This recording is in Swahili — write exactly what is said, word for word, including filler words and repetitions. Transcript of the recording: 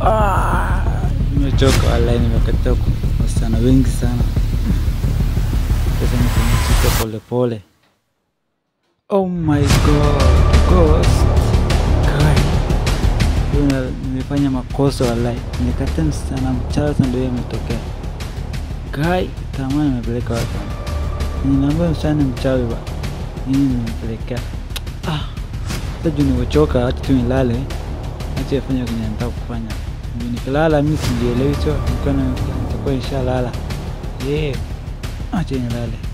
Ah, nimechoka wallahi, nimekataa sana wengi sana. Sasa nimechika pole pole. Oh my god, Ghost. Kai. Kuna nimefanya makosa wallahi. Nimekataa sana mchana ndio imetokea. Kai, kama nimepeleka wapi? Ninaomba sana mchawi ba. Nini nimepeleka? Ah. Sasa nimechoka, acha tu nilale. Acha afanye kwenye nataka kufanya. Nikilala mimi sijielewi, sio niko na nitakuwa inshallah. Eh. Acha nilale.